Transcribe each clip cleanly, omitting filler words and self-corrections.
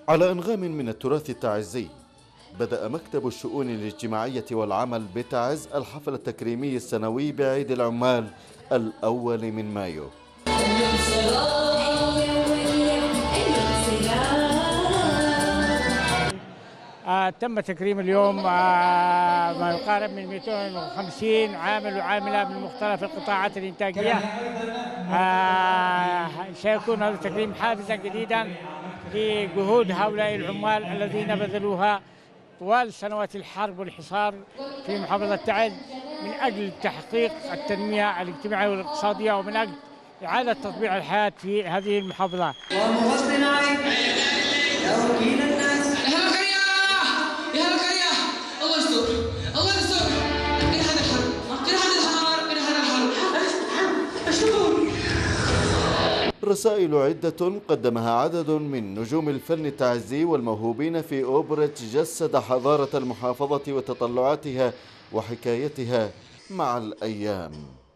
على أنغام من التراث التعزي، بدأ مكتب الشؤون الاجتماعية والعمل بتعز الحفل التكريمي السنوي بعيد العمال الأول من مايو. تم تكريم اليوم ما يقارب من 250 عامل وعاملة من مختلف القطاعات الإنتاجية. سيكون هذا التكريم حافزا جديدا لجهود هؤلاء العمال الذين بذلوها طوال سنوات الحرب والحصار في محافظة تعز من أجل تحقيق التنمية الاجتماعية والاقتصادية ومن أجل إعادة تطبيع الحياة في هذه المحافظة. رسائل عدة قدمها عدد من نجوم الفن التعزي والموهوبين في أوبرة جسد حضارة المحافظة وتطلعاتها وحكايتها مع الأيام.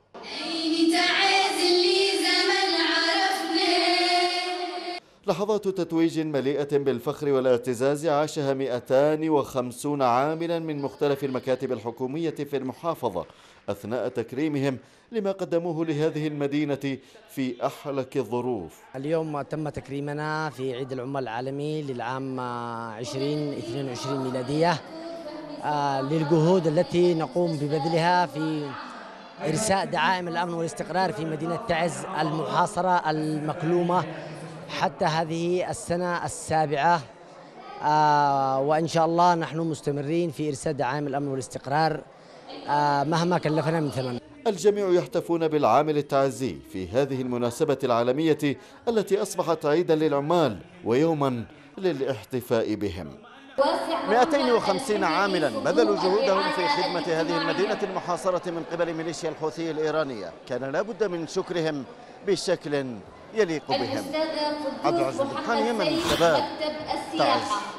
لحظات تتويج مليئة بالفخر والاعتزاز عاشها 250 عاملا من مختلف المكاتب الحكومية في المحافظة أثناء تكريمهم لما قدموه لهذه المدينة في أحلك الظروف. اليوم تم تكريمنا في عيد العمال العالمي للعام 2022 ميلادية للجهود التي نقوم ببذلها في إرساء دعائم الأمن والاستقرار في مدينة تعز المحاصرة المكلومة حتى هذه السنة السابعة، وإن شاء الله نحن مستمرين في إرساء دعائم الأمن والاستقرار مهما كلفنا من ثمن. الجميع يحتفون بالعامل التعزي في هذه المناسبة العالمية التي أصبحت عيدا للعمال ويوما للاحتفاء بهم. 250 عاملا بذلوا جهودهم في خدمة هذه المدينة المحاصرة من قبل ميليشيا الحوثي الإيرانية، كان لابد من شكرهم بشكل يليق بهم. عبد العزيز البرحاني من شباب تعز.